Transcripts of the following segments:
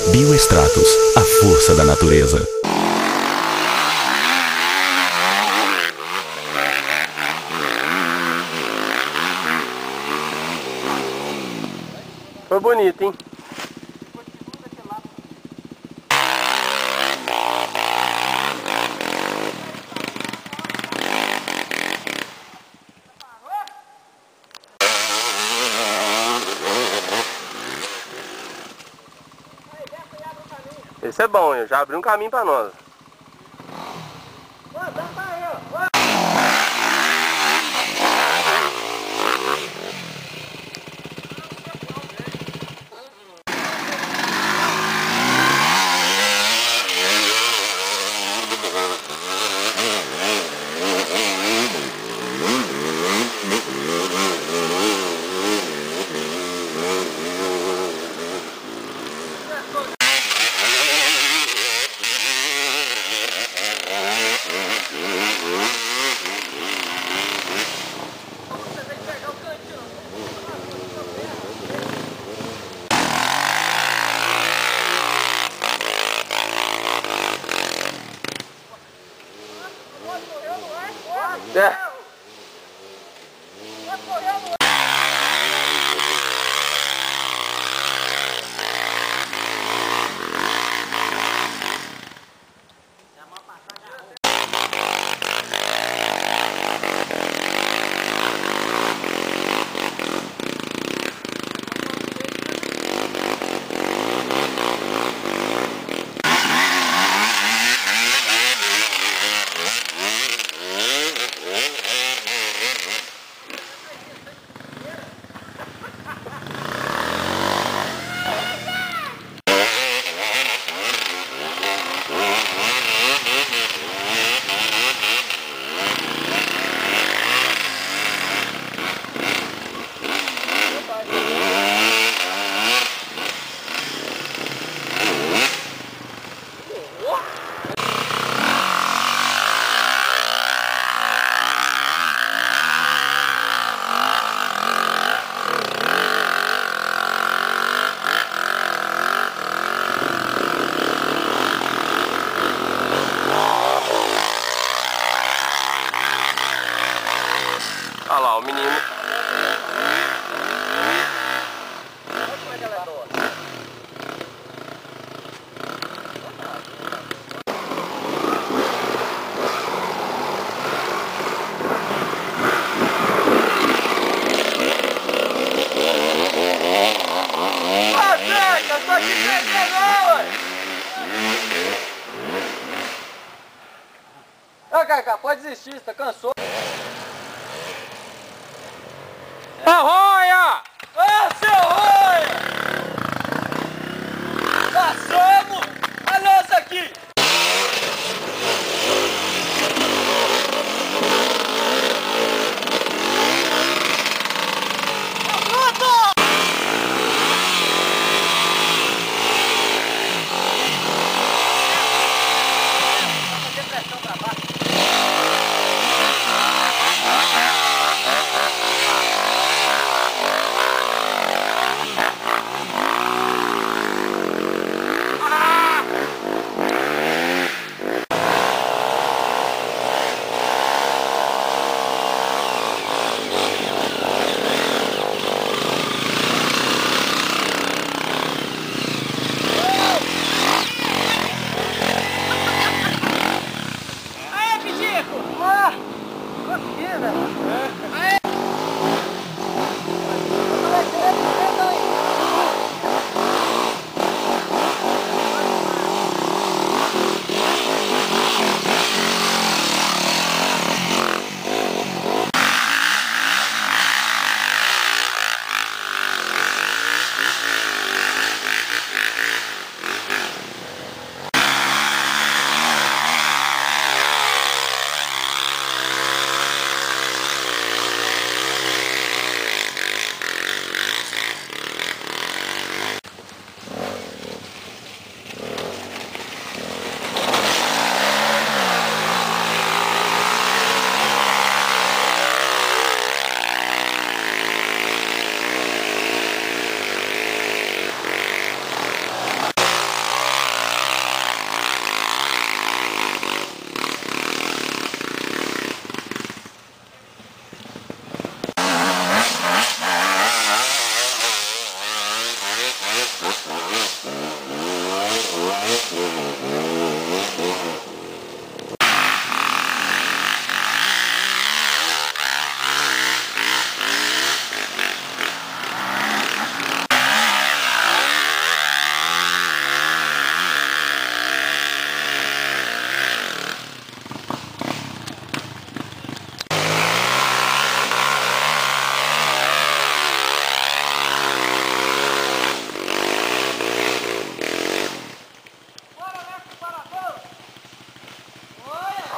Bioextratos, a força da natureza. Foi bonito, hein? Esse é bom, já abriu um caminho pra nós. É. Olha lá, o menino. Eu tô aqui pegando, ué! Ô, Cacá, pode desistir, você tá cansou. Arroia! Ô, seu Roia! Passamos! A nossa aqui!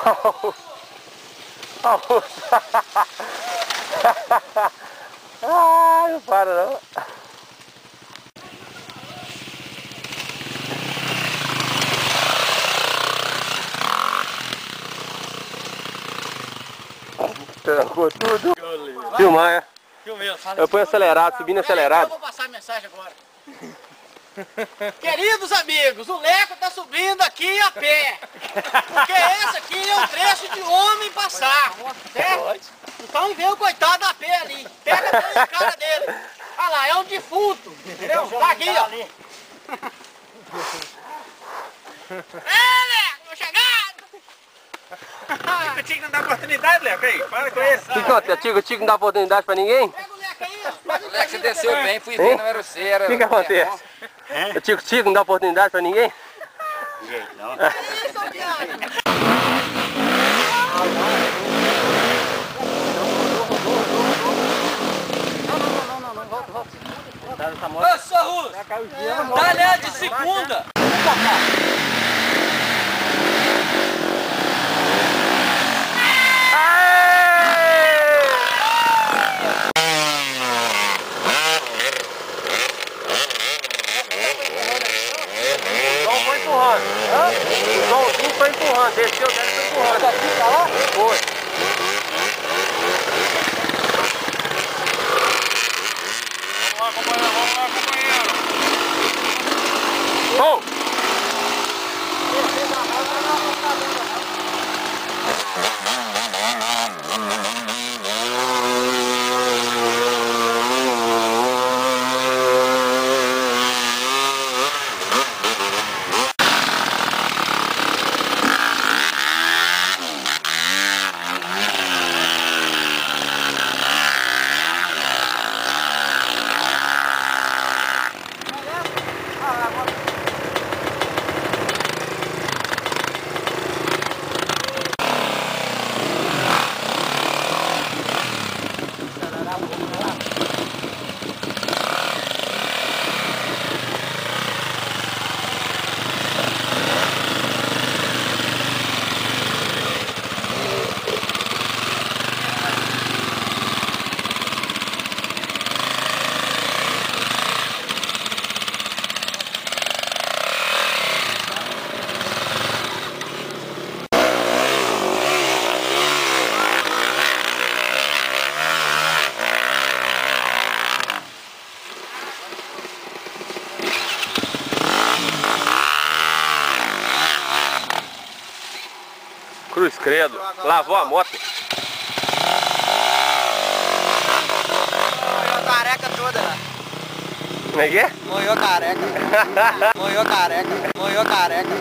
Ai, não para não. Trancou tudo. Filmar, é? Eu ponho acelerado, subindo acelerado. Eu vou passar a mensagem agora. Queridos amigos, o Leco tá subindo aqui a pé. Porque esse aqui é um trecho de homem passar. Certo? Então vem o coitado a pé ali. Pega bem a cara dele. Olha lá, é um defunto. Entendeu? Tá aqui, ó. Leco, tô chegando. O Tico não dá oportunidade, Leco, aí, para com isso. O que acontece? O Tico não dá oportunidade pra ninguém? Pega o Leco aí, ó. Leco, você desceu bem, fui ver, não era você, era... O que acontece? O Tico não dá oportunidade pra ninguém? Isso, viado. Ô, Sorrus! Dá de segunda! O Joãozinho foi empurrando, desceu dele e foi empurrando. Daqui pra lá? Foi. Vamos lá, companheiro. Oh! Cruz credo, lavou a moto. Moiou a careca toda lá. Como é que é? Moiou a careca. Moiou a careca. Moiou a careca.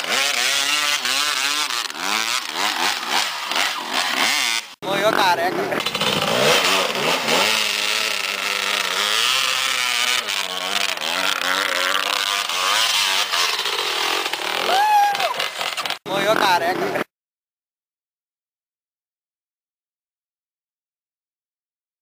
Moiou a careca.